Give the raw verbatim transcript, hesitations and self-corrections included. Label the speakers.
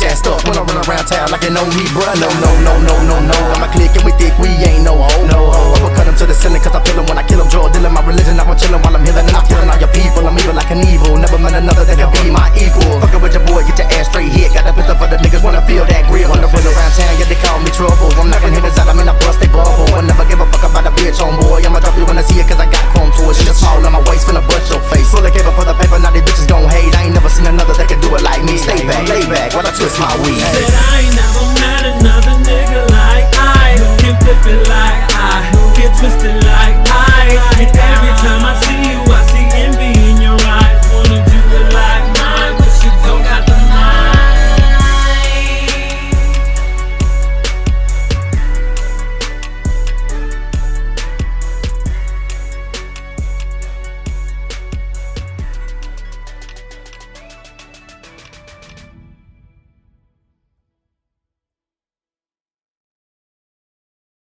Speaker 1: ass stuck when I run around town like you know me, bruh. No, no, no, no, no, no. I'm a clique and we thick, we ain't no hoe. No hoe. Uppercut him to the ceiling cause I feel him when I kill him. Drug dealing, my religion, I'm chillin' while I'm healing. And I'm killing all your people, I'm evil like an evil. Never met another that can be my equal. Fuckin' with your boy, get your ass straight hit. Got a pistol for the niggas wanna feel that grip. Wanna run around town, yeah, they call me trouble. I'm knocking hitters out, I mean I bust they bubble. I never give a fuck about a bitch on boy. I'ma drop you when I see it cause I got chrome to it. Shit is small on my waist, finna bust your face. Full of cable for the paper, now these bitches gon' hate. I ain't never seen another that can do it like me. Stay back, lay back, while I twist my weed.
Speaker 2: Said I ain't never met another nigga like I. Can flip it like I, get twisted like